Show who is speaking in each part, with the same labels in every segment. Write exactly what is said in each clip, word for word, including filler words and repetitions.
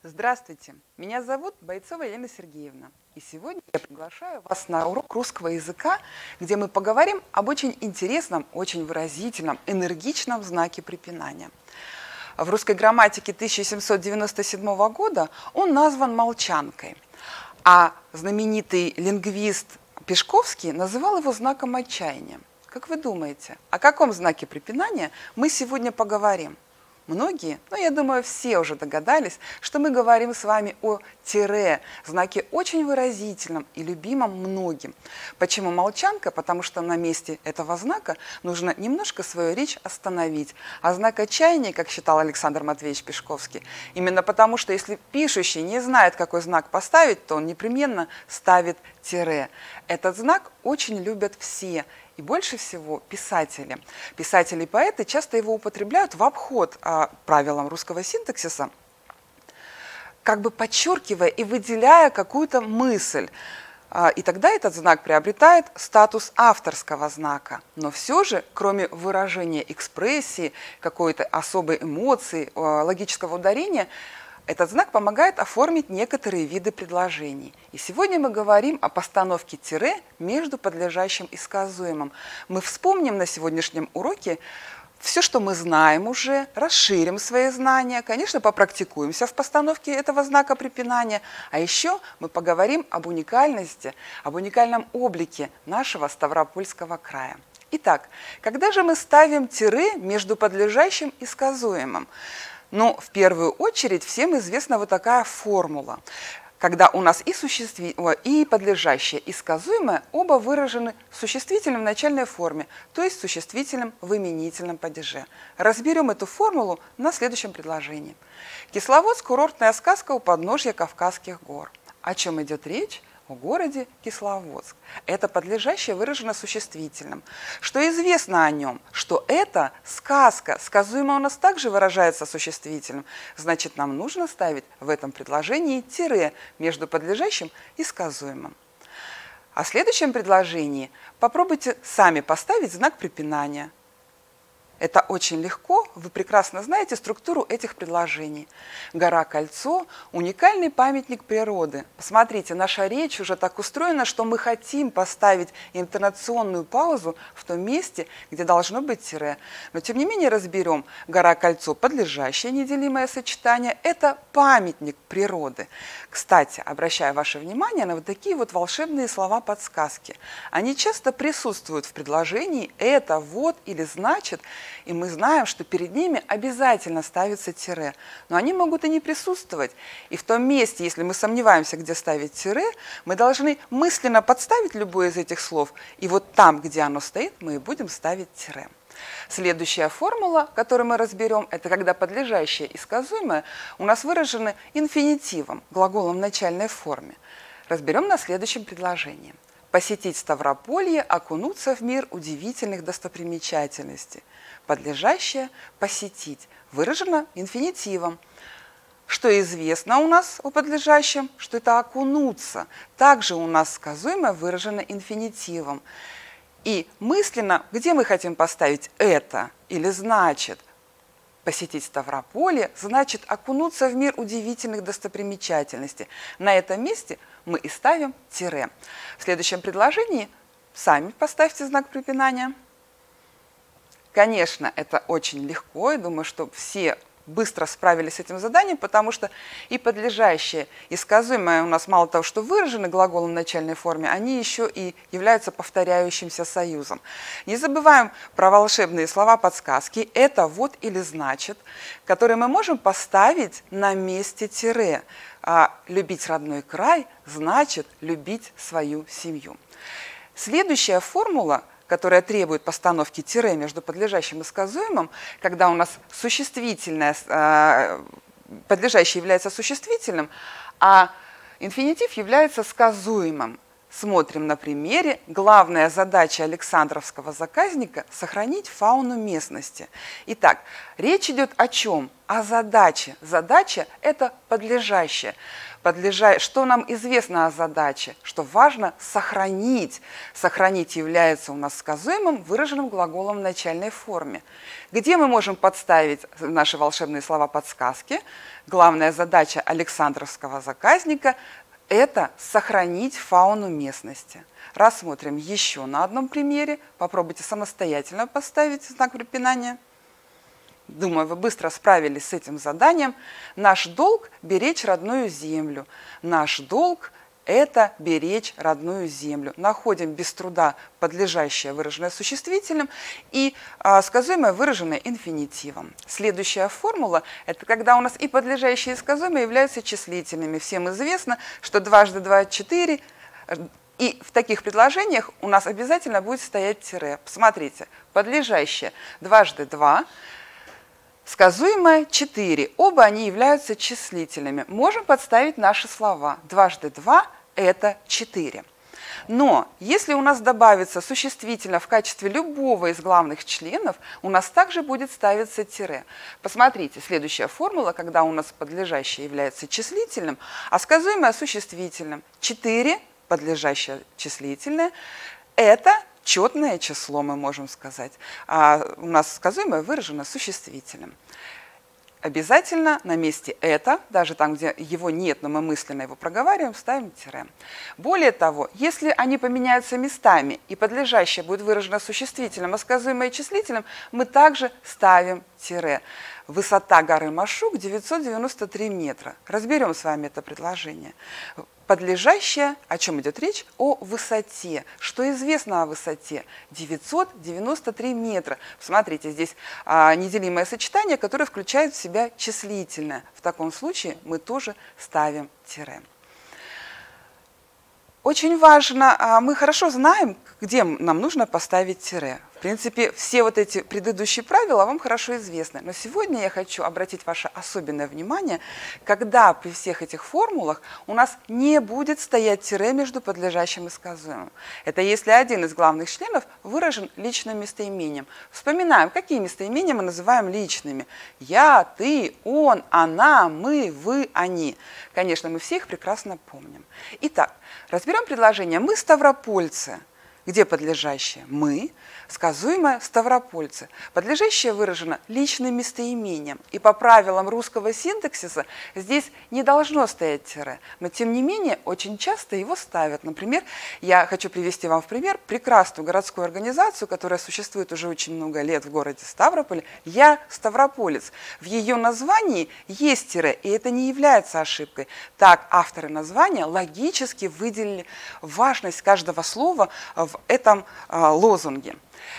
Speaker 1: Здравствуйте, меня зовут Бойцова Елена Сергеевна, и сегодня я приглашаю вас на урок русского языка, где мы поговорим об очень интересном, очень выразительном, энергичном знаке препинания. В русской грамматике тысяча семьсот девяносто седьмого года он назван молчанкой, а знаменитый лингвист Пешковский называл его знаком отчаяния. Как вы думаете, о каком знаке препинания мы сегодня поговорим? Многие, ну я думаю, все уже догадались, что мы говорим с вами о тире, знаке очень выразительном и любимом многим. Почему молчанка? Потому что на месте этого знака нужно немножко свою речь остановить. А знак отчаяния, как считал Александр Матвеевич Пешковский, именно потому что если пишущий не знает, какой знак поставить, то он непременно ставит тире. Этот знак очень любят все. И больше всего писатели. Писатели и поэты часто его употребляют в обход а, правилам русского синтаксиса, как бы подчеркивая и выделяя какую-то мысль. А, и тогда этот знак приобретает статус авторского знака. Но все же, кроме выражения экспрессии, какой-то особой эмоции, а, логического ударения, этот знак помогает оформить некоторые виды предложений. И сегодня мы говорим о постановке тире между подлежащим и сказуемым. Мы вспомним на сегодняшнем уроке все, что мы знаем уже, расширим свои знания, конечно, попрактикуемся в постановке этого знака препинания, а еще мы поговорим об уникальности, об уникальном облике нашего Ставропольского края. Итак, когда же мы ставим тире между подлежащим и сказуемым? Но в первую очередь всем известна вот такая формула, когда у нас и, существи... и подлежащее, и сказуемое оба выражены существительным в начальной форме, то есть существительным в именительном падеже. Разберем эту формулу на следующем предложении. Кисловодск – курортная сказка у подножья Кавказских гор. О чем идет речь? О городе Кисловодск. Это подлежащее выражено существительным. Что известно о нем? Что это сказка. Сказуемое у нас также выражается существительным. Значит, нам нужно ставить в этом предложении тире между подлежащим и сказуемым. А в следующем предложении попробуйте сами поставить знак препинания. Это очень легко, вы прекрасно знаете структуру этих предложений. Гора-кольцо – уникальный памятник природы. Посмотрите, наша речь уже так устроена, что мы хотим поставить интонационную паузу в том месте, где должно быть тире. Но тем не менее разберем. Гора-кольцо – подлежащее неделимое сочетание – это памятник природы. Кстати, обращаю ваше внимание на вот такие вот волшебные слова-подсказки. Они часто присутствуют в предложении «это», «вот» или «значит», и мы знаем, что перед ними обязательно ставится тире. Но они могут и не присутствовать. И в том месте, если мы сомневаемся, где ставить тире, мы должны мысленно подставить любое из этих слов. И вот там, где оно стоит, мы и будем ставить тире. Следующая формула, которую мы разберем, это когда подлежащее и сказуемое у нас выражены инфинитивом, глаголом в начальной форме. Разберем на следующем предложении. Посетить Ставрополье, окунуться в мир удивительных достопримечательностей. Подлежащее посетить выражено инфинитивом. Что известно у нас о подлежащем, что это окунуться. Также у нас сказуемое выражено инфинитивом. И мысленно, где мы хотим поставить это или значит? Посетить Ставрополье значит окунуться в мир удивительных достопримечательностей. На этом месте мы и ставим тире. В следующем предложении сами поставьте знак препинания. Конечно, это очень легко, я думаю, что все быстро справились с этим заданием, потому что и подлежащее, и сказуемое у нас мало того, что выражены глаголом в начальной форме, они еще и являются повторяющимся союзом. Не забываем про волшебные слова-подсказки «это», «вот» или «значит», которые мы можем поставить на месте тире. А любить родной край значит любить свою семью. Следующая формула, которая требует постановки тире между подлежащим и сказуемым, когда у нас существительное, подлежащее является существительным, а инфинитив является сказуемым. Смотрим на примере. Главная задача Александровского заказника – сохранить фауну местности. Итак, речь идет о чем? О задаче. Задача – это подлежащее. Подлежа... Что нам известно о задаче? Что важно сохранить. Сохранить является у нас сказуемым, выраженным глаголом в начальной форме. Где мы можем подставить наши волшебные слова-подсказки? Главная задача Александровского заказника – это сохранить фауну местности. Рассмотрим еще на одном примере. Попробуйте самостоятельно поставить знак препинания. Думаю, вы быстро справились с этим заданием. Наш долг – беречь родную землю. Наш долг – это беречь родную землю. Находим без труда подлежащее, выраженное существительным, и а, сказуемое, выраженное инфинитивом. Следующая формула – это когда у нас и подлежащие, и сказуемые являются числительными. Всем известно, что дважды два – четыре, и в таких предложениях у нас обязательно будет стоять тире. Посмотрите, подлежащее дважды два, сказуемое четыре. Оба они являются числительными. Можем подставить наши слова. Дважды два – это четыре. Но если у нас добавится существительное в качестве любого из главных членов, у нас также будет ставиться тире. Посмотрите, следующая формула, когда у нас подлежащее является числительным, а сказуемое существительным. четыре, подлежащее числительное, это четное число, мы можем сказать. А у нас сказуемое выражено существительным. Обязательно на месте «это», даже там, где его нет, но мы мысленно его проговариваем, ставим тире. Более того, если они поменяются местами и подлежащее будет выражено существительным, а сказуемое числительным, мы также ставим тире. Высота горы Машук девятьсот девяносто три метра. Разберем с вами это предложение. Подлежащее, о чем идет речь? О высоте. Что известно о высоте? девятьсот девяносто три метра. Смотрите, здесь а, неделимое сочетание, которое включает в себя числительное. В таком случае мы тоже ставим тире. Очень важно, а, мы хорошо знаем, где нам нужно поставить тире. В принципе, все вот эти предыдущие правила вам хорошо известны. Но сегодня я хочу обратить ваше особенное внимание, когда при всех этих формулах у нас не будет стоять тире между подлежащим и сказуемым. Это если один из главных членов выражен личным местоимением. Вспоминаем, какие местоимения мы называем личными. Я, ты, он, она, мы, вы, они. Конечно, мы все их прекрасно помним. Итак, разберем предложение. Мы ставропольцы. Где подлежащее? Мы. Сказуемое ставропольцы. Подлежащее выражено личным местоимением. И по правилам русского синтаксиса здесь не должно стоять тире. Но тем не менее очень часто его ставят. Например, я хочу привести вам в пример прекрасную городскую организацию, которая существует уже очень много лет в городе Ставрополе. Я ставрополец. В ее названии есть тире, и это не является ошибкой. Так авторы названия логически выделили важность каждого слова в этом а, лозунге.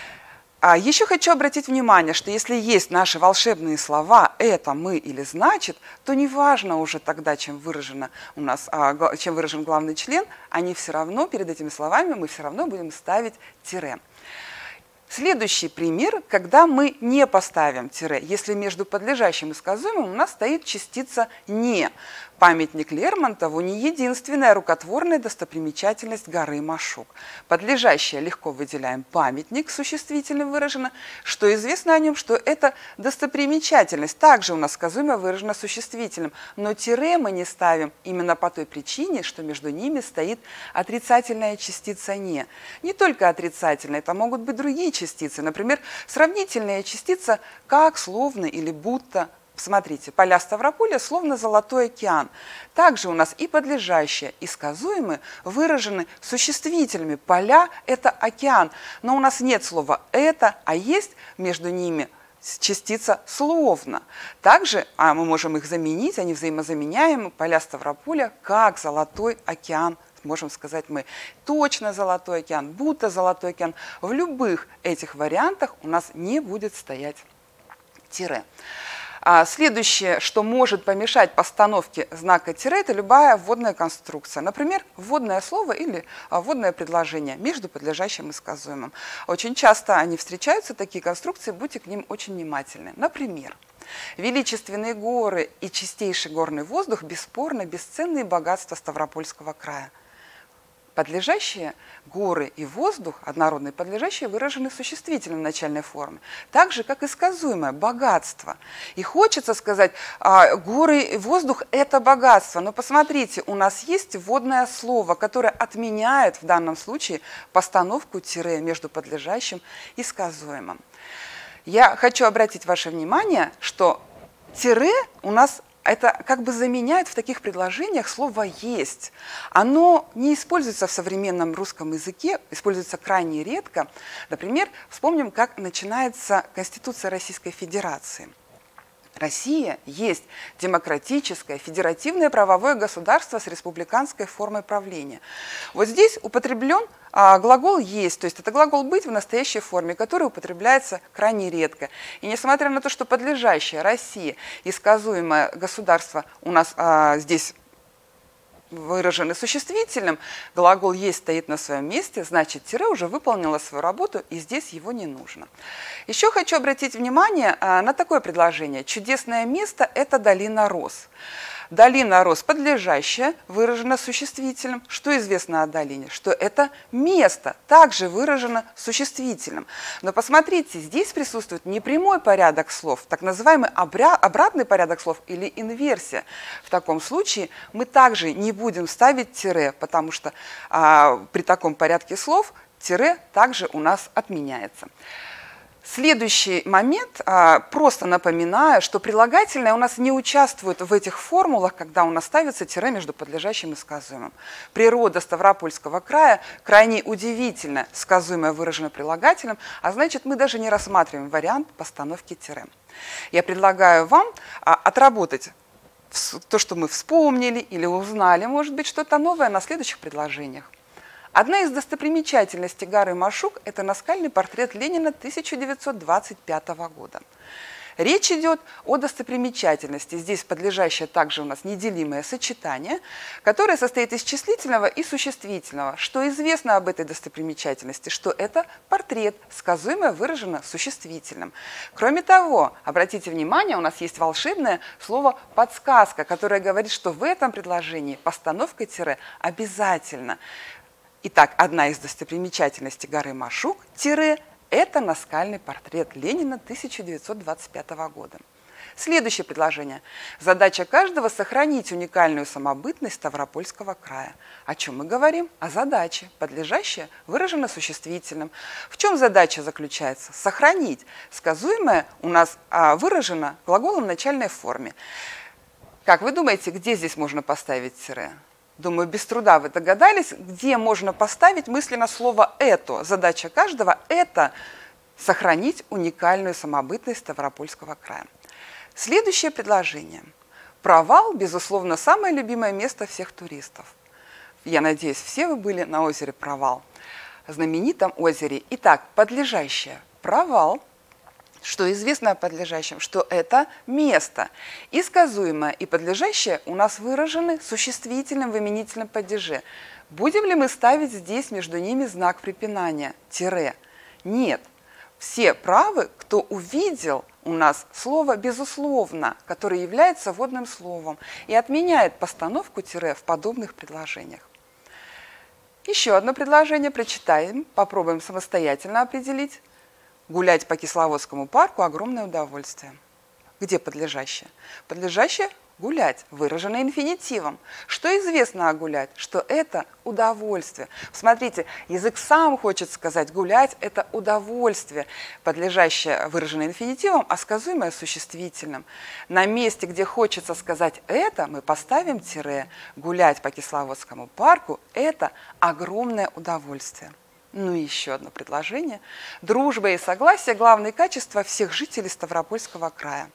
Speaker 1: А еще хочу обратить внимание, что если есть наши волшебные слова «это», «мы» или «значит», то неважно уже тогда, чем, выражено у нас, а, чем выражен главный член, они все равно, перед этими словами мы все равно будем ставить тире. Следующий пример, когда мы не поставим тире, если между подлежащим и сказуемым у нас стоит частица «не». Памятник Лермонтову не единственная рукотворная достопримечательность горы Машук. Подлежащее легко выделяем памятник, существительным выражено. Что известно о нем, что это достопримечательность. Также у нас сказуемое выражено существительным. Но тире мы не ставим именно по той причине, что между ними стоит отрицательная частица «не». Не только отрицательная, это могут быть другие частицы. Например, сравнительная частица «как», «словно» или «будто». Смотрите, поля Ставрополя словно золотой океан. Также у нас и подлежащее, и сказуемые выражены существительными. Поля – это океан. Но у нас нет слова «это», а есть между ними частица «словно». Также а мы можем их заменить, они взаимозаменяемы. Поля Ставрополя как золотой океан. Можем сказать мы точно золотой океан, будто золотой океан. В любых этих вариантах у нас не будет стоять тире. Следующее, что может помешать постановке знака тире, это любая вводная конструкция. Например, вводное слово или вводное предложение между подлежащим и сказуемым. Очень часто они встречаются, такие конструкции, будьте к ним очень внимательны. Например, величественные горы и чистейший горный воздух бесспорно бесценные богатства Ставропольского края. Подлежащие горы и воздух, однородные подлежащие, выражены существительным в начальной форме, так же, как и сказуемое богатство. И хочется сказать, а, горы и воздух – это богатство, но посмотрите, у нас есть вводное слово, которое отменяет в данном случае постановку тире между подлежащим и сказуемым. Я хочу обратить ваше внимание, что тире у нас это как бы заменяет в таких предложениях слово «есть». Оно не используется в современном русском языке, используется крайне редко. Например, вспомним, как начинается Конституция Российской Федерации. Россия есть демократическое, федеративное правовое государство с республиканской формой правления. Вот здесь употреблен а, глагол «есть», то есть это глагол «быть» в настоящей форме, который употребляется крайне редко. И несмотря на то, что подлежащее России и сказуемое государство у нас а, здесь выражены существительным, глагол «есть» стоит на своем месте, значит, тире уже выполнила свою работу, и здесь его не нужно. Еще хочу обратить внимание на такое предложение. Чудесное место – это долина роз. Долина роз подлежащая, выражена существительным. Что известно о долине? Что это место, также выражено существительным. Но посмотрите, здесь присутствует не прямой порядок слов, так называемый обратный порядок слов или инверсия. В таком случае мы также не будем ставить тире, потому что а, при таком порядке слов тире также у нас отменяется. Следующий момент, просто напоминаю, что прилагательное у нас не участвует в этих формулах, когда у нас ставится тире между подлежащим и сказуемым. Природа Ставропольского края крайне удивительна, сказуемое выражено прилагательным, а значит, мы даже не рассматриваем вариант постановки тире. Я предлагаю вам отработать то, что мы вспомнили или узнали, может быть, что-то новое на следующих предложениях. Одна из достопримечательностей горы Машук – это наскальный портрет Ленина тысяча девятьсот двадцать пятого года. Речь идет о достопримечательности. Здесь подлежащее также у нас неделимое сочетание, которое состоит из числительного и существительного. Что известно об этой достопримечательности? Что это портрет, сказуемое выражено существительным. Кроме того, обратите внимание, у нас есть волшебное слово «подсказка», которое говорит, что в этом предложении постановка тире обязательно. Итак, одна из достопримечательностей горы Машук тире – это наскальный портрет Ленина тысяча девятьсот двадцать пятого года. Следующее предложение. Задача каждого – сохранить уникальную самобытность Ставропольского края. О чем мы говорим? О задаче. Подлежащее выражено существительным. В чем задача заключается? Сохранить. Сказуемое у нас а, выражено глаголом в начальной форме. Как вы думаете, где здесь можно поставить тире? Думаю, без труда вы догадались, где можно поставить мысленно слово «это». Задача каждого – это сохранить уникальную самобытность Ставропольского края. Следующее предложение. Провал, безусловно, самое любимое место всех туристов. Я надеюсь, все вы были на озере Провал, знаменитом озере. Итак, подлежащее – провал. Что известно о подлежащем? Что это место. И сказуемое, и подлежащее у нас выражены существительным в именительном падеже. Будем ли мы ставить здесь между ними знак препинания, тире? Нет. Все правы, кто увидел у нас слово «безусловно», которое является вводным словом и отменяет постановку тире в подобных предложениях. Еще одно предложение прочитаем, попробуем самостоятельно определить. Гулять по Кисловодскому парку – огромное удовольствие. Где подлежащее? Подлежащее – гулять, выражено инфинитивом. Что известно о гулять? Что это удовольствие. Смотрите, язык сам хочет сказать гулять – это удовольствие. Подлежащее выражено инфинитивом, а сказуемое – существительным. На месте, где хочется сказать это, мы поставим тире. Гулять по Кисловодскому парку – это огромное удовольствие. Ну и еще одно предложение. Дружба и согласие – главные качества всех жителей Ставропольского края.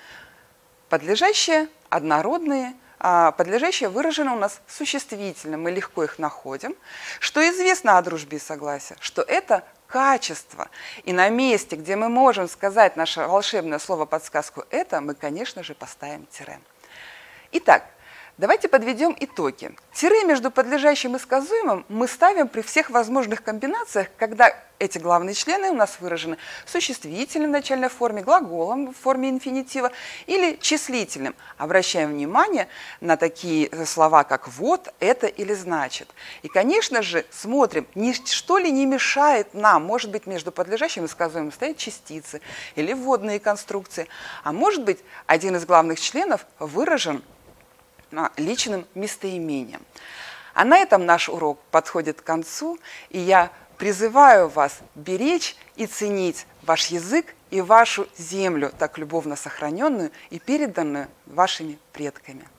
Speaker 1: Подлежащие, однородные, а подлежащие выражены у нас существительным, мы легко их находим. Что известно о дружбе и согласии? Что это качество. И на месте, где мы можем сказать наше волшебное слово-подсказку «это», мы, конечно же, поставим тире. Итак, Давайте подведем итоги. Тире между подлежащим и сказуемым мы ставим при всех возможных комбинациях, когда эти главные члены у нас выражены существительным в начальной форме, глаголом в форме инфинитива или числительным. Обращаем внимание на такие слова, как «вот», «это» или «значит». И, конечно же, смотрим, ничто ли не мешает нам, может быть, между подлежащим и сказуемым стоят частицы или вводные конструкции, а может быть, один из главных членов выражен личным местоимением. А на этом наш урок подходит к концу, и я призываю вас беречь и ценить ваш язык и вашу землю, так любовно сохраненную и переданную вашими предками.